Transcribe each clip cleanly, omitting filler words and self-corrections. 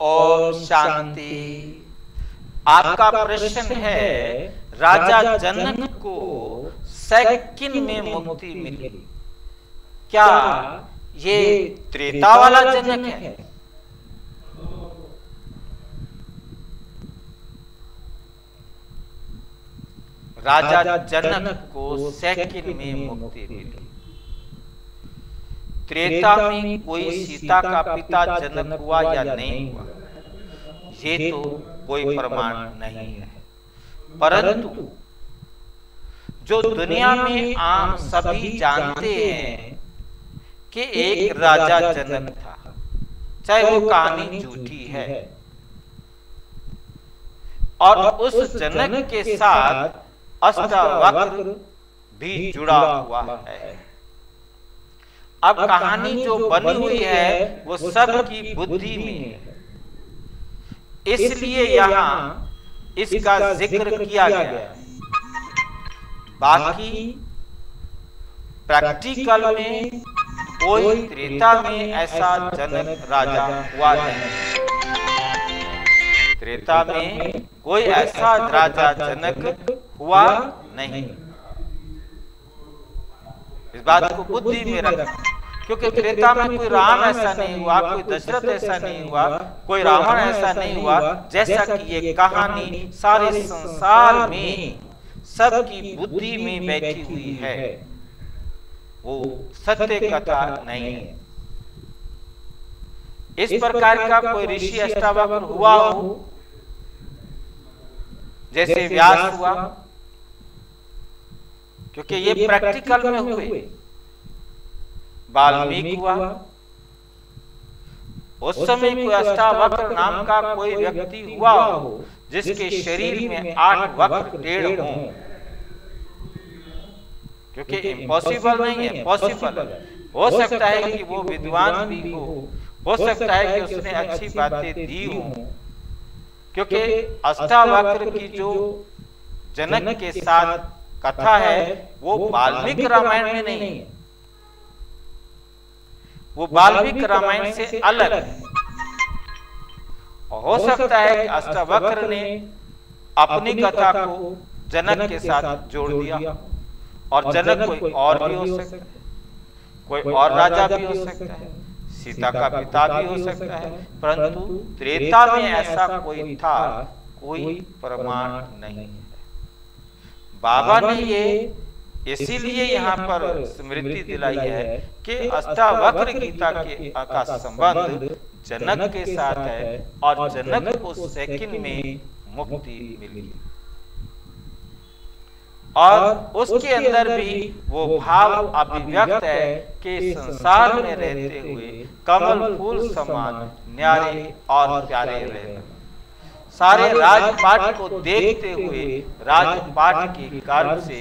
ओम शांति। आपका प्रश्न है, राजा जनक को सेकंड में मुक्ति मिली, क्या ये त्रेता वाला जनक है? राजा जनक को सेकंड में मुक्ति मिली। त्रेता में कोई सीता का पिता जनक हुआ या नहीं हुआ, ये तो कोई प्रमाण नहीं है। परंतु जो दुनिया में आम सभी जानते हैं कि एक राजा जनक था, चाहे वो कहानी झूठी है, और उस जनक के साथ अष्टावक्र भी जुड़ा हुआ है। अब कहानी जो बनी हुई है वो सबकी बुद्धि में है, इसलिए यहाँ इसका जिक्र किया गया है। बाकी प्रैक्टिकल में कोई त्रेता में ऐसा जनक राजा हुआ नहीं। त्रेता में कोई ऐसा राजा जनक हुआ नहीं। इस बात को बुद्धि में रखना, क्योंकि त्रेता में कोई राम ऐसा नहीं हुआ, कोई दशरथ ऐसा नहीं हुआ, कोई रावण ऐसा नहीं हुआ, जैसा कि ये कहानी सारे संसार में सबकी बुद्धि में बैठी हुई है। वो सत्य कथा नहीं है। इस प्रकार का कोई ऋषि अष्टावक्र हुआ हो, जैसे व्यास हुआ, क्योंकि ये प्रैक्टिकल में हुए। वाल्मीकि हुआ, उस समय कोई अष्टावक्र नाम का कोई व्यक्ति हुआ हो जिसके शरीर में 8 वक्र टेढ़ हों, क्योंकि इम्पॉसिबल नहीं है, पॉसिबल हो सकता है कि वो विद्वान भी हो सकता है कि उसने अच्छी बातें दी हो, क्योंकि अष्टावक्र की जो जनक के साथ कथा है वो वाल्मीकि रामायण में नहीं है, वो वाल्मीकि रामायण से अलग है। और हो सकता है कि अष्टावक्र ने अपनी कथा को जनक के साथ जोड़ दिया, और जनक कोई और भी हो सकता है, कोई और राजा भी हो सकता है, सीता का पिता भी हो सकता है, परंतु त्रेता में ऐसा कोई था, कोई प्रमाण नहीं है। बाबा ने ये इसीलिए यहाँ पर स्मृति दिलाई है कि अष्टावक्र गीता का संबंध जनक के साथ है, और जनक को सेकंड में मुक्ति मिली, और उसके अंदर भी वो भाव अभिव्यक्त है कि संसार में रहते हुए कमल फूल समान न्यारे और प्यारे रहना, सारे राजपाट को देखते हुए राजपाट के कर्म से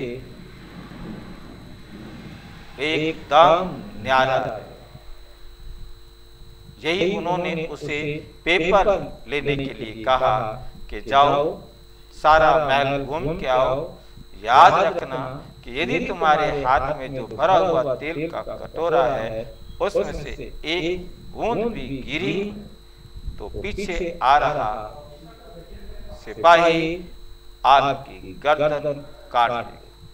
एकदम न्यारा है। यही उन्होंने उसे पेपर लेने के लिए कहा कि जाओ सारा महल घूम के आओ, याद रखना कि यदि तुम्हारे हाथ में जो भरा हुआ तेल का कटोरा है उसमें से एक बूंद भी गिरी तो पीछे आ रहा सिपाही आपकी गर्दन काट देगा।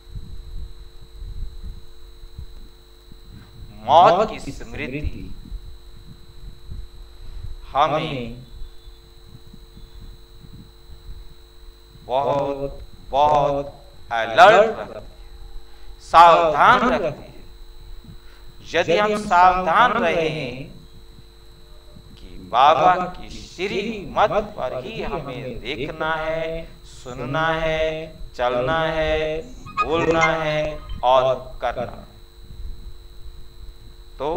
मौत की स्मृति हमें बहुत बहुत अलर्ट रखती है, सावधान रखती है। यदि हम सावधान रहें कि बाबा की श्रीमत पर ही हमें देखना है, सुनना है, चलना है, बोलना है और करना है, तो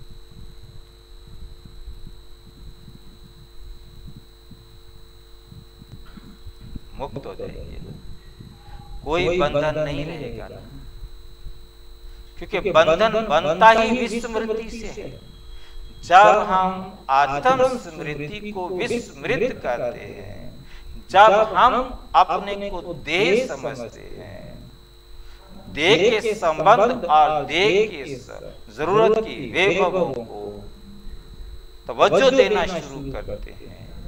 मुक्त हो जाएंगे। कोई बंधन नहीं रहेगा, क्योंकि बंधन बनता ही विस्मृति से है। जब हम आत्म स्मृति को विस्मृत करते हैं, जब हम अपने को देह समझते हैं, देह के संबंध और देह के जरूरत की वैभवों को तवज्जो देना शुरू करते हैं,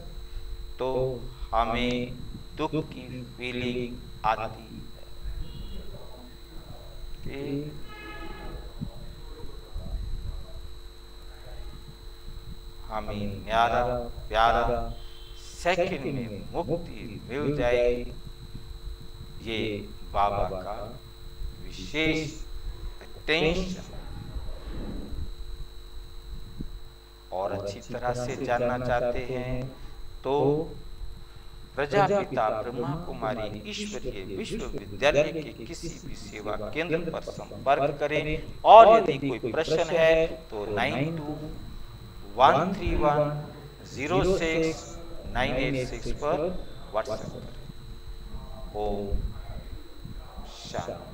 तो हमें दुख की फीलिंग आती है। हमें न्यारा प्यारा सेकंड में मुक्ति मिल जाए, ये बाबा का विशेष अटेंशन। और अच्छी तरह से जानना चाहते हैं तो प्रजापिता ब्रह्मा कुमारी ईश्वरीय विश्वविद्यालय के किसी भी सेवा केंद्र पर संपर्क करें। और यदि कोई प्रश्न है तो 9213106986 पर व्हाट्सएप करें। ओम शांति।